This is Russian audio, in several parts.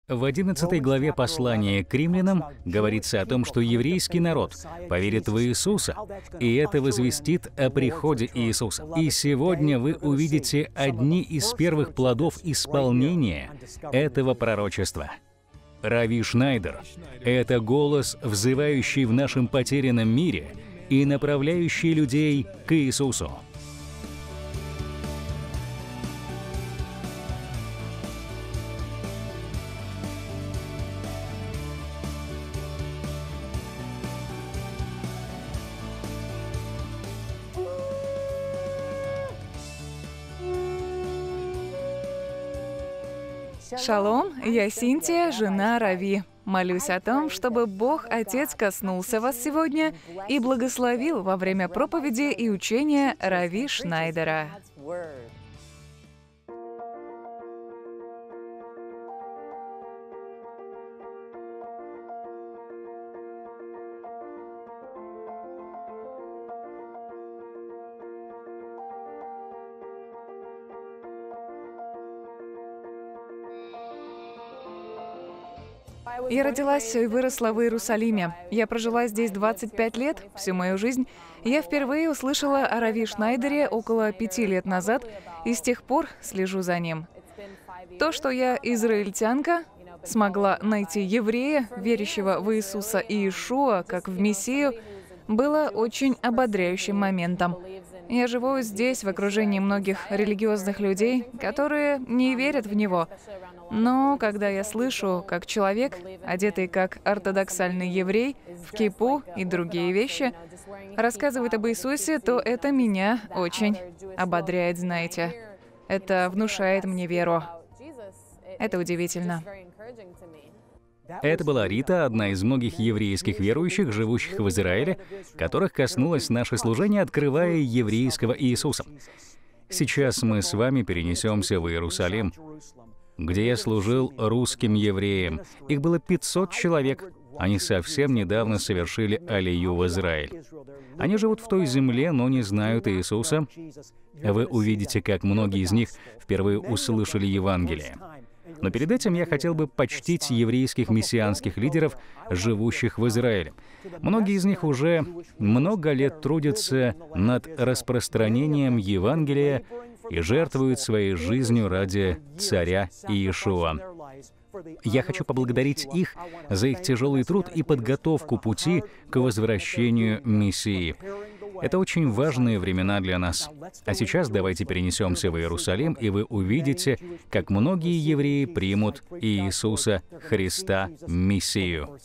В 11 главе послания к римлянам говорится о том, что еврейский народ поверит в Иисуса, и это возвестит о приходе Иисуса. И сегодня вы увидите одни из первых плодов исполнения этого пророчества. Рави Шнайдер — это голос, взывающий в нашем потерянном мире и направляющий людей к Иисусу. Шалом, я Синтия, жена Рави. Молюсь о том, чтобы Бог Отец коснулся вас сегодня и благословил во время проповеди и учения Рави Шнайдера. Я родилась и выросла в Иерусалиме. Я прожила здесь 25 лет, всю мою жизнь. Я впервые услышала о Рави Шнайдере около 5 лет назад, и с тех пор слежу за ним. То, что я израильтянка, смогла найти еврея, верящего в Иисуса и Иешуа, как в Мессию, было очень ободряющим моментом. Я живу здесь в окружении многих религиозных людей, которые не верят в Него. Но когда я слышу, как человек, одетый как ортодоксальный еврей, в кипу и другие вещи, рассказывает об Иисусе, то это меня очень ободряет, знаете. Это внушает мне веру. Это удивительно. Это была Рита, одна из многих еврейских верующих, живущих в Израиле, которых коснулось наше служение, открывая еврейского Иисуса. Сейчас мы с вами перенесемся в Иерусалим, где я служил русским евреям. Их было 500 человек. Они совсем недавно совершили алию в Израиль. Они живут в той земле, но не знают Иисуса. Вы увидите, как многие из них впервые услышали Евангелие. Но перед этим я хотел бы почтить еврейских мессианских лидеров, живущих в Израиле. Многие из них уже много лет трудятся над распространением Евангелия и жертвуют своей жизнью ради царя Иешуа. Я хочу поблагодарить их за их тяжелый труд и подготовку пути к возвращению Мессии. Это очень важные времена для нас. А сейчас давайте перенесемся в Иерусалим, и вы увидите, как многие евреи примут Иисуса Христа Мессию.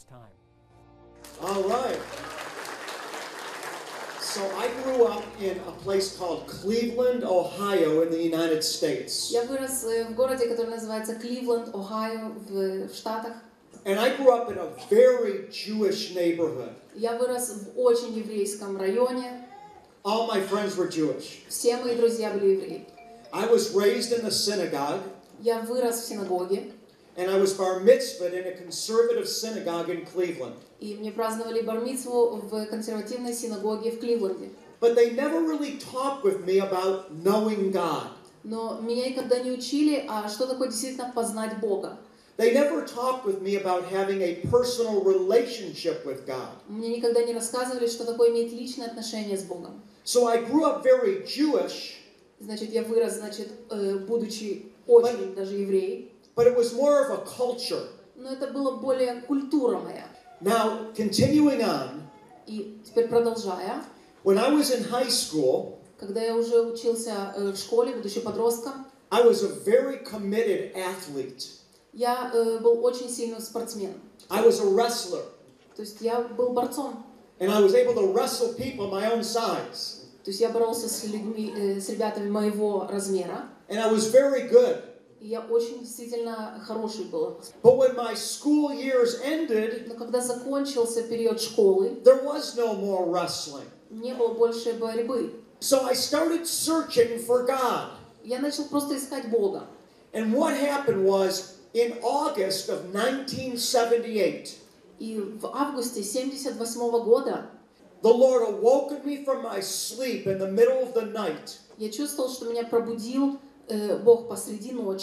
So I grew up in a place called Cleveland, Ohio, in the United States. Я вырос в городе, который называется Кливленд, Ohio, в Штатах. And I grew up in a very Jewish neighborhood. Я вырос в очень еврейском районе. All my friends were Jewish. Все мои друзья были евреи. I was raised in the synagogue. Я вырос в синагоге. And I was bar mitzvahed in a conservative synagogue in Cleveland. И мне праздновали бар-мицву в консервативной синагоге в Кливленде. But they never really talked with me about knowing God. Но меня никогда не учили, что такое действительно познать Бога. They never talked with me about having a personal relationship with God. Мне никогда не рассказывали, что такое иметь личное отношение с Богом. So I grew up very Jewish. Значит, я вырос, будучи очень даже евреем. But it was more of a culture. Но это было более культура моя. Now, continuing on. И теперь продолжая. When I was in high school, когда я уже учился в школе, будучи подростком, I was a very committed athlete. Я был очень сильным спортсменом. I was a wrestler. То есть я был борцом. And I was able to wrestle people my own size. То есть я боролся с людьми, с ребятами моего размера. And I was very good. И я очень действительно хороший был. But when my school years ended, но когда закончился период школы, there was no more wrestling. Не было больше борьбы. So I started searching for God. Я начал просто искать Бога. And what happened was in August of 1978. И в августе 1978 года the Lord awoke me from my sleep in the middle of the night. Я чувствовал, что меня пробудил Бог посреди ночи.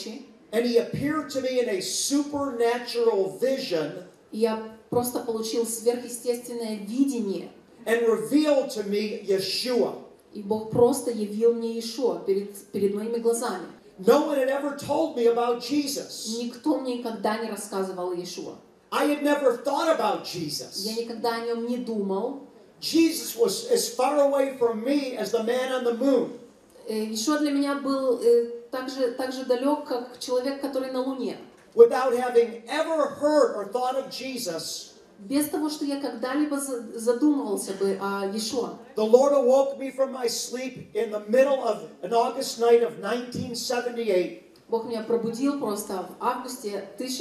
and he appeared to me in a supernatural vision Я просто получил сверхъестественное видение, and revealed to me Yeshua. и Бог просто явил мне Иешуа перед моими глазами. No one had ever told me about Jesus. Никто мне никогда не рассказывал о Иешуа. I had never thought about Jesus. Я никогда о нем не думал. Jesus was as far away from me as the man on the moon. Иешуа для меня был так же далек, как человек, который на Луне. Without having ever heard or thought of Jesus, Без того, что я когда-либо задумывался бы о Иешуа. the Lord awoke me from my sleep in the middle of an August night of 1978, Бог меня пробудил просто в августе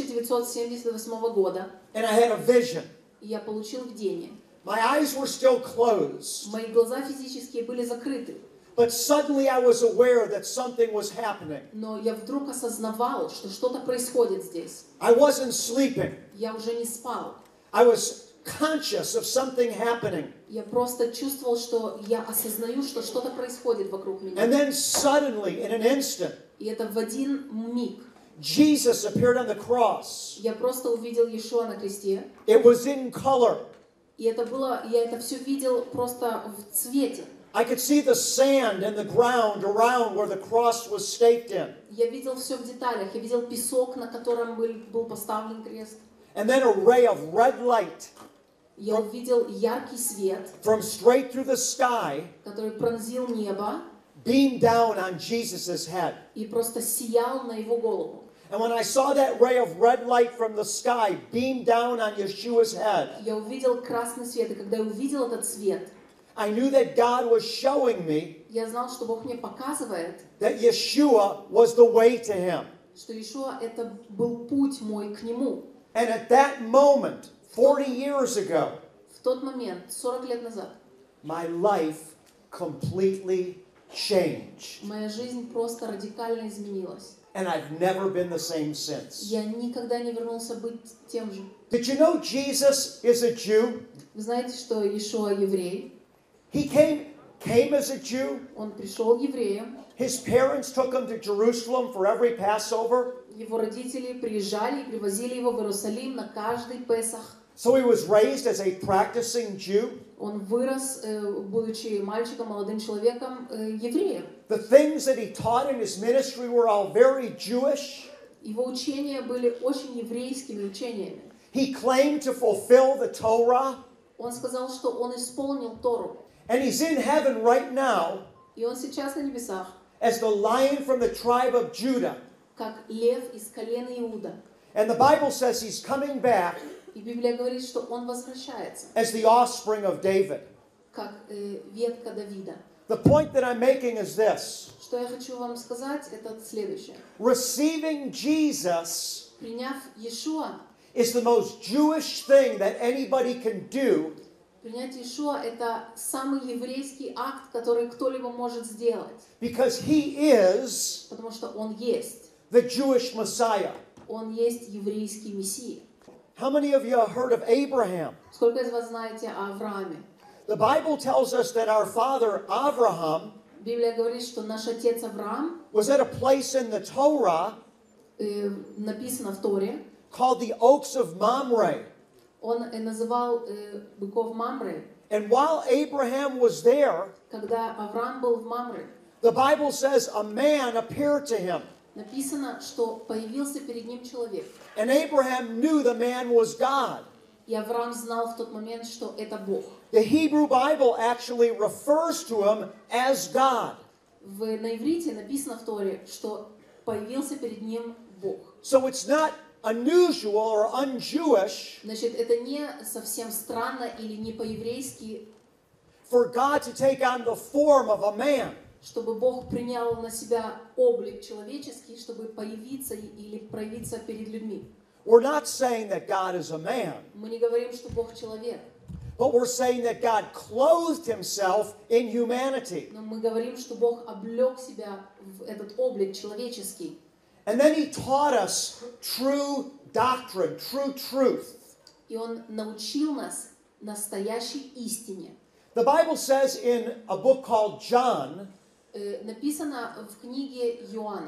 1978 года, and I had a vision. и я получил видение. My eyes were still closed, Мои глаза физические были закрыты, but suddenly I was aware that something was happening. но я вдруг осознавал, что что-то происходит здесь. I wasn't sleeping. Я уже не спал. I was conscious of something happening. Я просто чувствовал, что я осознаю, что что-то происходит вокруг меня. And then suddenly, in an instant, И это в один миг. Jesus appeared on the cross. Я просто увидел Иешуа на кресте. It was in color. И я это все видел просто в цвете. I could see the sand and the ground around where the cross was staked in. Я видел все в деталях. Я видел песок, на котором был поставлен крест. And then a ray of red light Я увидел яркий свет, from straight through the sky который пронзил небо beamed down on Jesus' head. и просто сиял на его голову. And when I saw that ray of red light from the sky beam down on Yeshua's head, Я увидел красный свет, и когда я увидел этот свет, I knew that God was showing me я знал, что Бог мне показывает, that Yeshua was the way to him. что Иешуа это был путь мой к нему. And at that moment, 40 years ago, В тот момент, 40 лет назад, my life completely changed. моя жизнь просто радикально изменилась. And I've never been the same since. Я никогда не вернулся быть тем же. Did you know Jesus is a Jew? Вы знаете, что Иешуа еврей? He came as a Jew. Он пришел евреем. His parents took him to Jerusalem for every Passover. Его родители приезжали и привозили его в Иерусалим на каждый Песах. So he was raised as a practicing Jew. Он вырос, будучи мальчиком, молодым человеком, евреем. The things that he taught in his ministry were all very Jewish. Его учения были очень еврейскими учениями. He claimed to fulfill the Torah. Он сказал, что он исполнил Тору. And he's in heaven right now И он сейчас на небесах, as the lion from the tribe of Judah. как лев из колена Иуда. And the Bible says he's coming back И Библия говорит, что он возвращается, as the offspring of David. как ветка Давида. The point that I'm making is this. Что я хочу вам сказать, это следующее. Receiving Jesus Приняв Иешуа, is the most Jewish thing that anybody can do принять Иешуа – это самый еврейский акт, который кто-либо может сделать. because he is Потому что он есть. the Jewish Messiah. Он есть еврейский Мессия. How many of you have heard of Abraham? Сколько из вас знаете о Аврааме? The Bible tells us that our father Abraham Библия говорит, что наш отец Авраам, was at a place in the Torah написано в Торе, called the Oaks of Mamre. он называл быков Мамре. And while Abraham was there, Когда Авраам был в Мамре, the Bible says a man appeared to him. написано, что появился перед ним человек. And Abraham knew the man was God. И Авраам знал в тот момент, что это Бог. The Hebrew Bible actually refers to him as God. На иврите написано в Торе, что появился перед ним Бог. So it's not unusual or un-Jewish Значит, это не совсем странно или не по-еврейски, for God to take on the form of a man. чтобы Бог принял на себя облик человеческий, чтобы появиться или проявиться перед людьми. We're not saying that God is a man, Мы не говорим, что Бог человек, but we're saying that God clothed himself in humanity. но мы говорим, что Бог облег себя в этот облик человеческий. And then he taught us true doctrine, true truth. И Он научил нас настоящей истине. The Bible says in a book called John, Написано в книге Иоанна.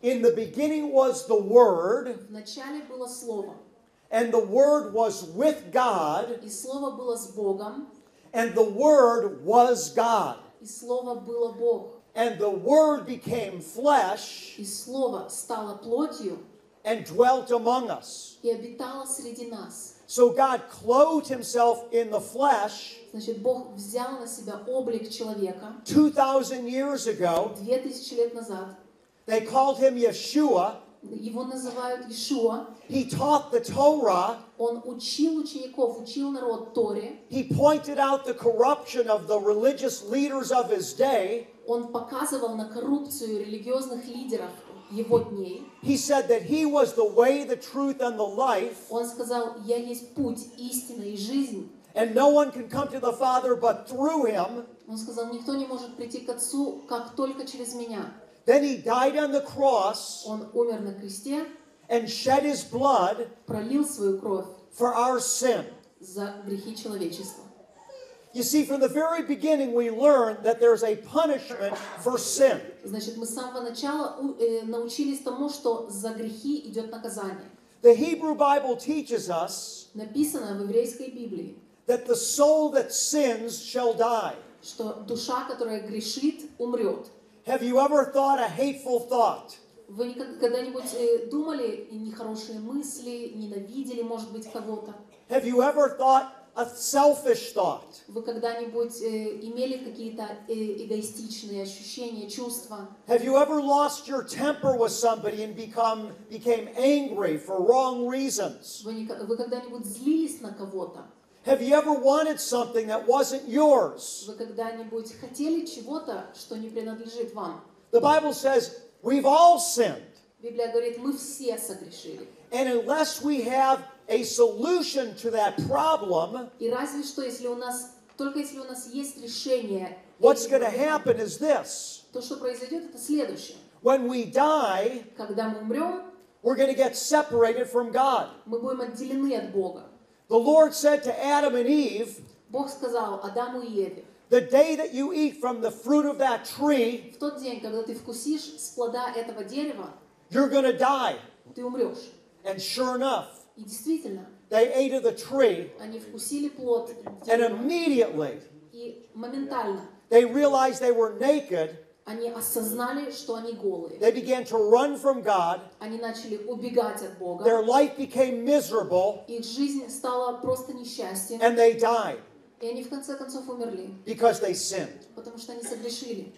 In the beginning was the Word, В начале было Слово, and the Word was with God, и Слово было с Богом, and the Word was God. и Слово было Бог. And the Word became flesh И Слово стало плотью and dwelt among us. и обитало среди нас. So God clothed himself in the flesh Значит, Бог взял на себя облик человека 2,000 years ago. 2000 лет назад. They called him Yeshua. Его называют Иешуа. He taught the Torah. Он учил учеников, учил народ Торе. He pointed out the corruption of the religious leaders of his day. Он показывал на коррупцию религиозных лидеров его дней. He said that he was the way, the truth, and the life. Он сказал: «Я есть путь, истина и жизнь». And no one can come to the Father but through him. Он сказал: «Никто не может прийти к Отцу, как только через меня». Then he died on the cross Он умер на кресте, and shed his blood пролил свою кровь for our sin. за грехи человечества. You see, from the very beginning, we learned that there's a punishment for sin. Значит, мы с самого начала научились тому, что за грехи идет наказание. The Hebrew Bible teaches us Написано в еврейской Библии, that the soul that sins shall die. что душа, которая грешит, умрет. Have you ever thought a hateful thought? Вы когда-нибудь думали нехорошие мысли, ненавидели, может быть, кого-то? Have you ever thought a selfish thought? Вы когда-нибудь имели какие-то эгоистичные ощущения, чувства? Have you ever lost your temper with somebody and became angry for wrong reasons? Вы когда-нибудь злились на кого-то? Have you ever wanted something that wasn't yours? Вы когда-нибудь хотели чего-то, что не принадлежит вам? The Bible says we've all sinned. Библия говорит, мы все согрешили. And unless we have a solution to that problem, И разве что, только если у нас есть решение, what's going to happen is this. то, что произойдет, это следующее. When we die, Когда мы умрем, we're going to get separated from God. мы будем отделены от Бога. The Lord said to Adam and Eve, Бог сказал Адаму и Еве: the day that you eat from the fruit of that tree, в тот день, когда ты вкусишь с плода этого дерева, you're going to die. ты умрешь. And sure enough, И действительно, they ate of the tree, они вкусили плод and дерева, immediately и моментально they realized they were naked. они осознали, что они голые. They began to run from God. Они начали убегать от Бога. Their life became miserable, Их жизнь стала просто несчастьем. and they died И они в конце концов умерли, because they sinned. потому что они согрешили.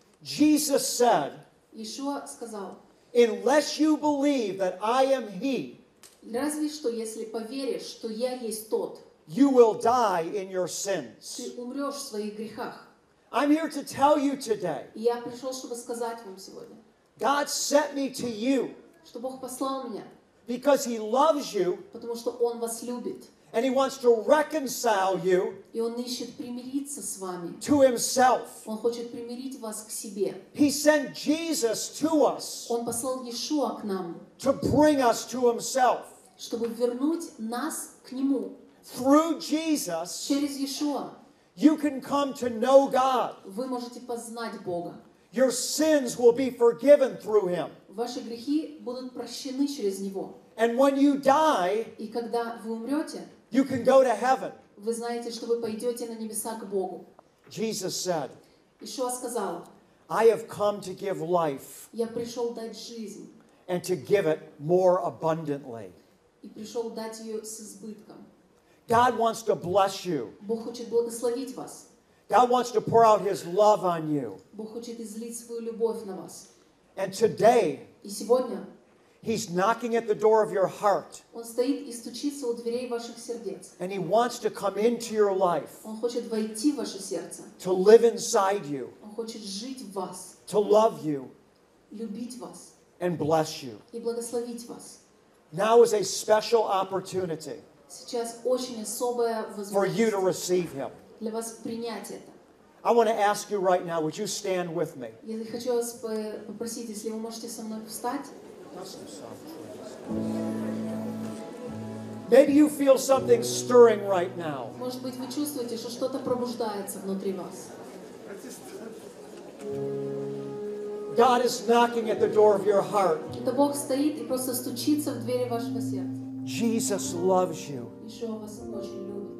Jesus said, Иешуа сказал: unless you believe that I am He, разве что, если поверишь, что я есть тот, you will die in your sins. ты умрешь в своих грехах. I'm here to tell you today, И я пришел, чтобы сказать вам сегодня, God sent me to you что Бог послал меня, because He loves you потому что Он вас любит. and He wants to reconcile you И Он ищет примириться с вами. to Himself. Он хочет примирить вас к себе. He sent Jesus to us Он послал Иешуа к нам, to bring us to Himself. чтобы вернуть нас к Нему. Through Jesus, Через Иешуа you can come to know God. вы можете познать Бога. Your sins will be forgiven through Him. Ваши грехи будут прощены через Него. And when you die, И когда вы умрете, you can go to heaven. вы знаете, что вы пойдете на небеса к Богу. Jesus said, Иешуа сказал: I have come to give life я пришел дать жизнь, and to give it more abundantly. и пришел дать ее с избытком. God wants to bless you. Бог хочет благословить вас. God wants to pour out His love on you. Бог хочет излить свою любовь на вас. And today, И сегодня He's knocking at the door of your heart. Он стоит и стучится у дверей ваших сердец. And He wants to come into your life, Он хочет войти в ваше сердце. to live inside you, Он хочет жить в вас, to love you, любить вас and bless you. и благословить вас. Now is a special opportunity Сейчас очень особая for you to возможность receive Him. для вас принять это. I want to ask you right now, would you stand with me? Я хочу вас попросить, если вы можете со мной встать. Maybe you feel something stirring right now. Может быть, вы чувствуете, что что-то пробуждается внутри вас. God is knocking at the door of your heart. Это Бог стоит и просто стучится в двери вашего сердца. Jesus loves you. Ишуа вас очень любит.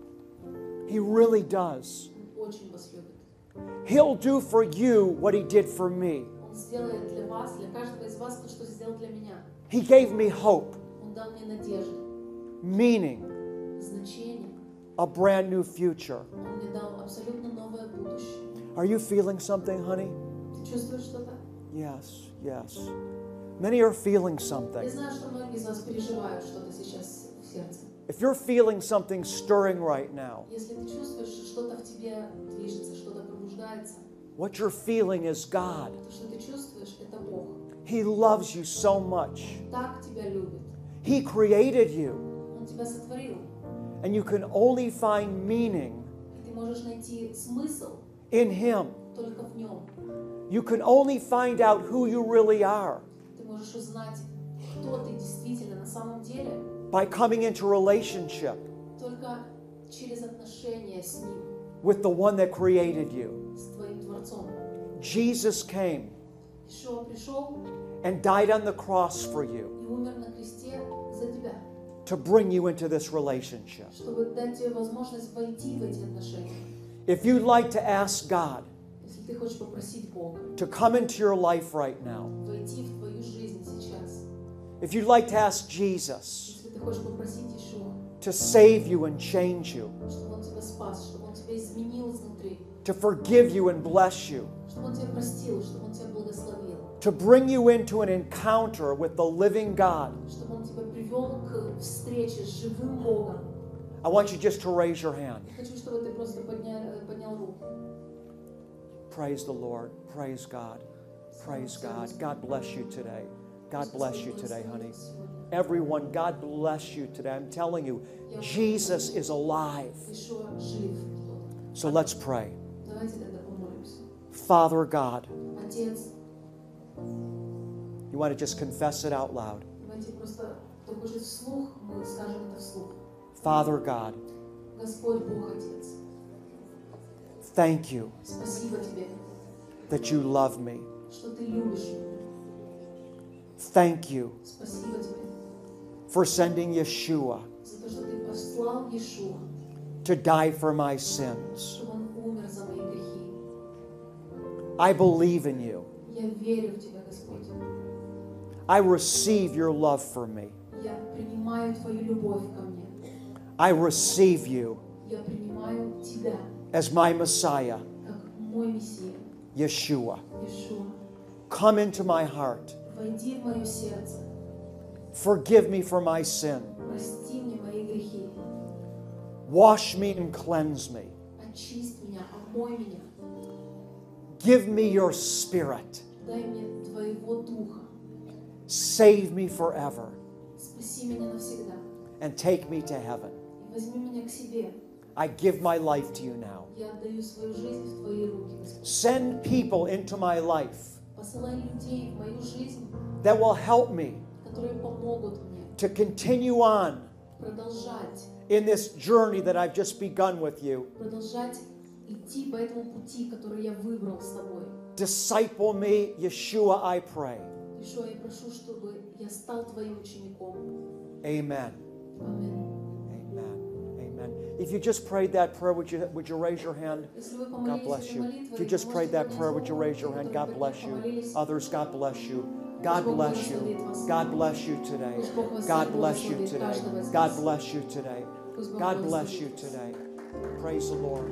He really does. Он очень вас любит. He'll do for you what he did for me. Он сделает для вас, для каждого из вас то, что сделал для меня. He gave me hope, Он дал мне надежду, meaning, значение. a brand new future. Он мне дал абсолютно новое будущее. Are you feeling something, honey? Ты чувствуешь что-то? Yes, yes. Many are feeling Я something. знаю, что многие из вас переживают что-то сейчас в сердце. If you're feeling something stirring right now, Если ты чувствуешь, что что-то в тебе движется, что-то пробуждается, what you're feeling is God. то, что ты чувствуешь, это Бог. He loves you so much. Так тебя любит. He created you, Он тебя сотворил. and you can only find meaning И ты можешь найти смысл in Him. только в нем. You can only find out who you really are Ты можешь узнать, кто ты действительно на самом деле, by coming into relationship только через отношения с Ним, with the one that created you. с твоим Творцом. Jesus came Ишуа пришел and died on the cross for you и умер на кресте за тебя, to bring you into this relationship. чтобы дать тебе возможность войти в эти отношения. If you'd like to ask God Если ты хочешь попросить Бога to come into your life right now, войти в твою жизнь сейчас, if you'd like to ask Jesus если ты хочешь попросить Ишуа, to save you and change you, чтобы Он тебя спас, чтобы Он тебя изменил изнутри, to forgive you and bless you, чтобы Он тебя простил, чтобы Он тебя благословил, to bring you into an encounter with the living God, чтобы Он тебя привел к встрече с живым Богом. I want you just to raise your hand. Хочу, чтобы ты просто поднял руку. Praise the Lord. Praise God. Praise God. God bless you today. God bless you today, honey. Everyone, God bless you today. I'm telling you, Jesus is alive. Ишуа жив. So let's pray. Давайте тогда помолимся. Father God, Отец, you want to just confess it out loud. давайте просто, кто хочет вслух, мы скажем это вслух. Father God, Господь Бог Отец, thank you спасибо Тебе, that you love me. что Ты любишь меня. Thank you Спасибо Тебе for sending Yeshua за то, что Ты послал Иешуа, to die for my sins. чтобы Он умер за мои грехи. I believe in you. Я верю в Тебя, Господь. I receive your love for me. Я принимаю Твою любовь ко мне. I receive you Я принимаю Тебя as my Messiah, как мой Мессия, Yeshua. Иешуа. Come into my heart. Войди в мое сердце. Forgive me for my sin. Прости мне мои грехи. Wash me and cleanse me. Очисть меня, омой меня. Give me your spirit. Дай мне Твоего Духа. Save me forever Спаси меня навсегда. and take me to heaven. И возьми меня к себе. I give my life to you now. Я отдаю свою жизнь в Твои руки, Господь. Send people into my life Посылай людей в мою жизнь, that will help me которые помогут мне to continue on продолжать in this journey that I've just begun with you. идти по этому пути, который я выбрал с Тобой. Disciple me, Yeshua, I pray. Ишуа, я прошу, чтобы я стал Твоим учеником. Amen. Аминь. Amen. Amen. If you just prayed that prayer, would you raise your hand? Если вы God помолились bless этой you. молитвой, If you just prayed that prayer, would you raise your hand? God bless you. Others, God bless you. God bless you. God bless you today. God bless you today. God bless you today. God bless you today. Praise the Lord.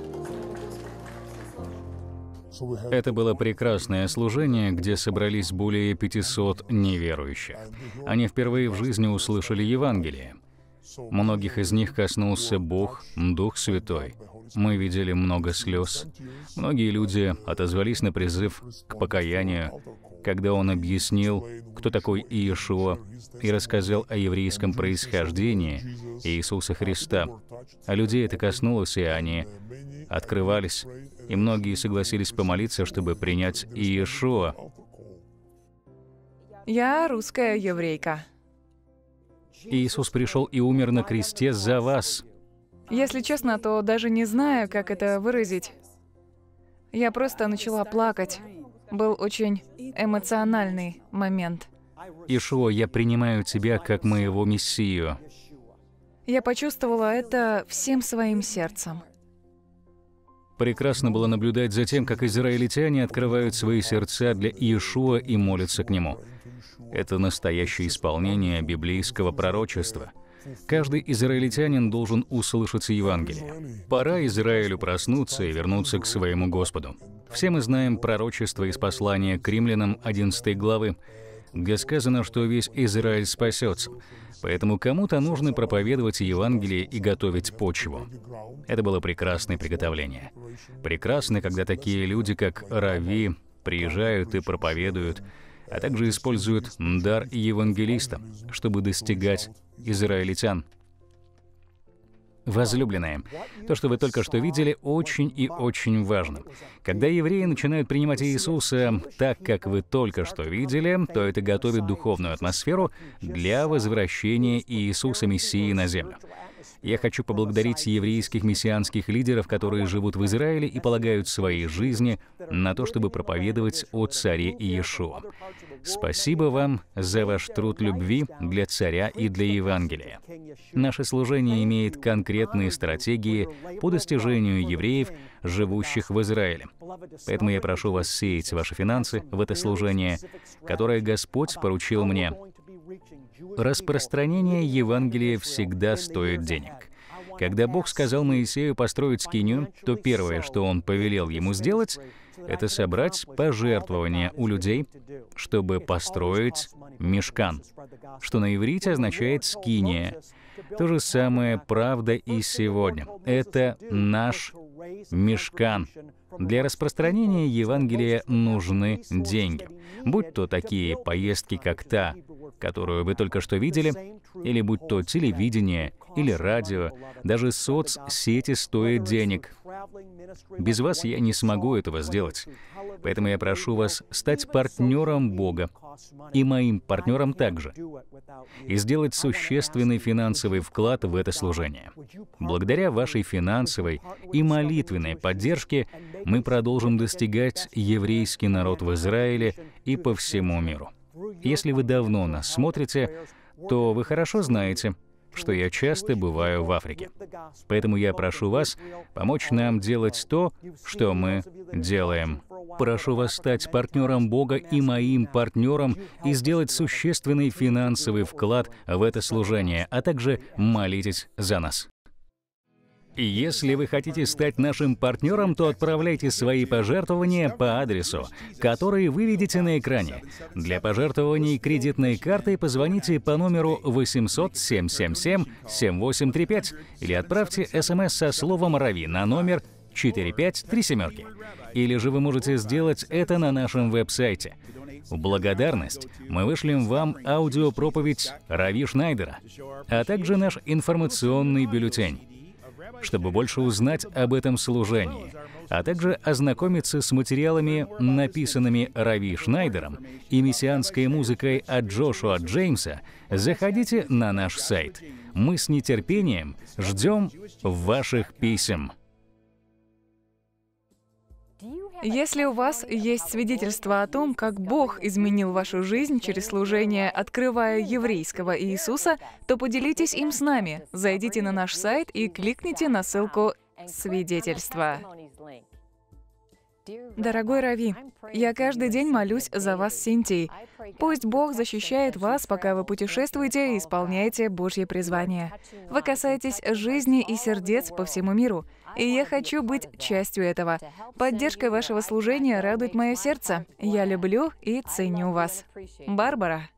Это было прекрасное служение, где собрались более 500 неверующих. Они впервые в жизни услышали Евангелие. Многих из них коснулся Бог, Дух Святой. Мы видели много слез. Многие люди отозвались на призыв к покаянию, когда он объяснил, кто такой Иешуа, и рассказал о еврейском происхождении Иисуса Христа. А людей это коснулось, и они открывались, и многие согласились помолиться, чтобы принять Иешуа. Я русская еврейка. Иисус пришел и умер на кресте за вас. Если честно, то даже не знаю, как это выразить. Я просто начала плакать. был очень эмоциональный момент. Иешуа, я принимаю Тебя как моего Мессию. Я почувствовала это всем своим сердцем. Прекрасно было наблюдать за тем, как израильтяне открывают свои сердца для Иешуа и молятся к Нему. Это настоящее исполнение библейского пророчества. Каждый израильтянин должен услышать Евангелие. Пора Израилю проснуться и вернуться к своему Господу. Все мы знаем пророчество из послания к Римлянам 11 главы, где сказано, что весь Израиль спасется. Поэтому кому-то нужно проповедовать Евангелие и готовить почву. Это было прекрасное приготовление. Прекрасно, когда такие люди, как Рави, приезжают и проповедуют, а также используют дар евангелиста, чтобы достигать израильтян. Возлюбленные, то, что вы только что видели, очень и очень важно. Когда евреи начинают принимать Иисуса так, как вы только что видели, то это готовит духовную атмосферу для возвращения Иисуса Мессии на землю. Я хочу поблагодарить еврейских мессианских лидеров, которые живут в Израиле и полагают свои жизни на то, чтобы проповедовать о царе Иешуа. Спасибо вам за ваш труд любви для царя и для Евангелия. Наше служение имеет конкретные стратегии по достижению евреев, живущих в Израиле. Поэтому я прошу вас сеять ваши финансы в это служение, которое Господь поручил мне. Распространение Евангелия всегда стоит денег. Когда Бог сказал Моисею построить скинию, то первое, что Он повелел ему сделать, это собрать пожертвования у людей, чтобы построить мишкан, что на иврите означает «скиния». То же самое правда и сегодня. Это наш мишкан. Для распространения Евангелия нужны деньги. Будь то такие поездки, как та, которую вы только что видели, или будь то телевидение или радио, даже соцсети стоят денег. Без вас я не смогу этого сделать. Поэтому я прошу вас стать партнером Бога и моим партнером также, и сделать существенный финансовый вклад в это служение. Благодаря вашей финансовой и молитвенной поддержке мы продолжим достигать еврейский народ в Израиле и по всему миру. Если вы давно нас смотрите, то вы хорошо знаете, что я часто бываю в Африке. Поэтому я прошу вас помочь нам делать то, что мы делаем. Прошу вас стать партнером Бога и моим партнером и сделать существенный финансовый вклад в это служение, а также молитесь за нас. И если вы хотите стать нашим партнером, то отправляйте свои пожертвования по адресу, который вы видите на экране. Для пожертвований кредитной картой позвоните по номеру 800-777-7835 или отправьте СМС со словом «Рави» на номер 4537. Или же вы можете сделать это на нашем веб-сайте. В благодарность мы вышлем вам аудиопроповедь Рави Шнайдера, а также наш информационный бюллетень. Чтобы больше узнать об этом служении, а также ознакомиться с материалами, написанными Рави Шнайдером и мессианской музыкой от Джошуа Джеймса, заходите на наш сайт. Мы с нетерпением ждем ваших писем. Если у вас есть свидетельство о том, как Бог изменил вашу жизнь через служение, открывая еврейского Иисуса, то поделитесь им с нами. Зайдите на наш сайт и кликните на ссылку «Свидетельство». Дорогой Рави, я каждый день молюсь за вас с Синтией. Пусть Бог защищает вас, пока вы путешествуете и исполняете Божье призвание. Вы касаетесь жизни и сердец по всему миру. И я хочу быть частью этого. Поддержка вашего служения радует мое сердце. Я люблю и ценю вас. Барбара.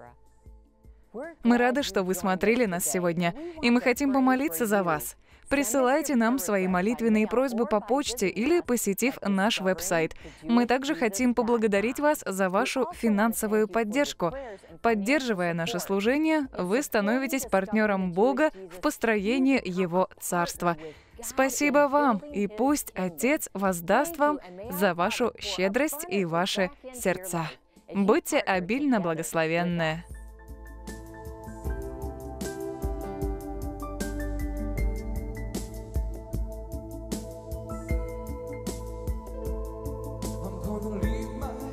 Мы рады, что вы смотрели нас сегодня, и мы хотим помолиться за вас. Присылайте нам свои молитвенные просьбы по почте или посетив наш веб-сайт. Мы также хотим поблагодарить вас за вашу финансовую поддержку. Поддерживая наше служение, вы становитесь партнером Бога в построении Его Царства. Спасибо вам, и пусть Отец воздаст вам за вашу щедрость и ваши сердца. Будьте обильно благословенны. I'm gonna leave my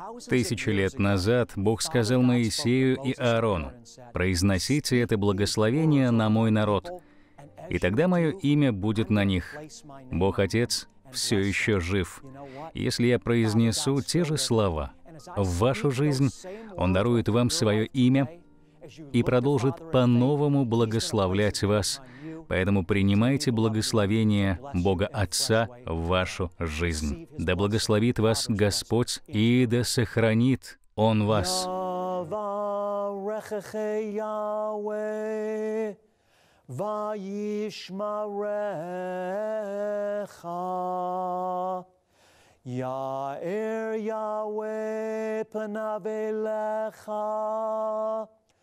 1000 лет назад Бог сказал Моисею и Аарону: «Произносите это благословение на мой народ, и тогда мое имя будет на них». Бог Отец все еще жив. Если я произнесу те же слова в вашу жизнь, Он дарует вам свое имя и продолжит по-новому благословлять вас. Поэтому принимайте благословение Бога Отца в вашу жизнь. Да благословит вас Господь и да сохранит Он вас. Ya'er Yahweh panav elecha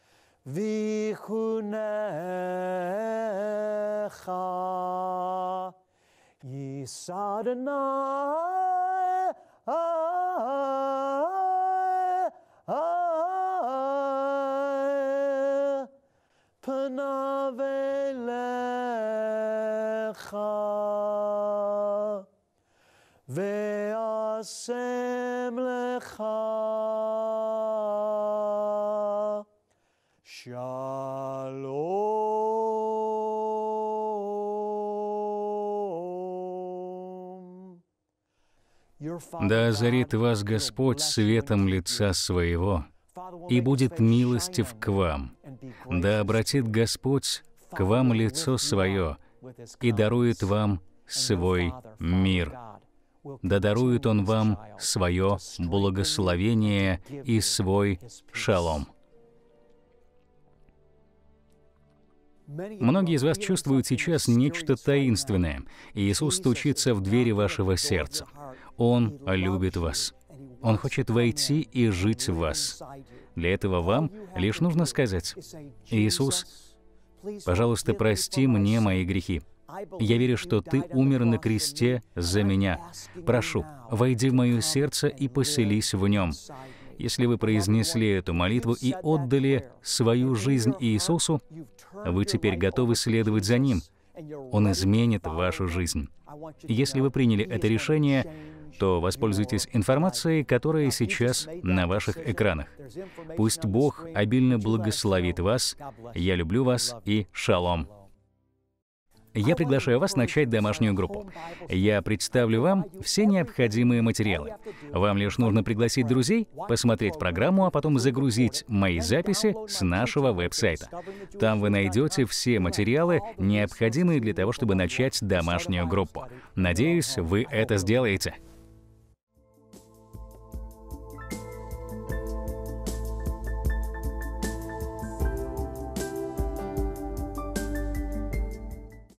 v'chunecha Yisa Adonai panav elecha Ve'asem lecha Shalom. Да озарит вас Господь светом лица Своего и будет милостив к вам. Да обратит Господь к вам лицо Свое и дарует вам свой мир. Да дарует Он вам свое благословение и свой шалом. Многие из вас чувствуют сейчас нечто таинственное. Иисус стучится в двери вашего сердца. Он любит вас. Он хочет войти и жить в вас. Для этого вам лишь нужно сказать: «Иисус, пожалуйста, прости мне мои грехи. Я верю, что Ты умер на кресте за меня. Прошу, войди в мое сердце и поселись в нем». Если вы произнесли эту молитву и отдали свою жизнь Иисусу, вы теперь готовы следовать за Ним. Он изменит вашу жизнь. Если вы приняли это решение, то воспользуйтесь информацией, которая сейчас на ваших экранах. Пусть Бог обильно благословит вас. Я люблю вас и шалом. Я приглашаю вас начать домашнюю группу. Я представлю вам все необходимые материалы. Вам лишь нужно пригласить друзей, посмотреть программу, а потом загрузить мои записи с нашего веб-сайта. Там вы найдете все материалы, необходимые для того, чтобы начать домашнюю группу. Надеюсь, вы это сделаете.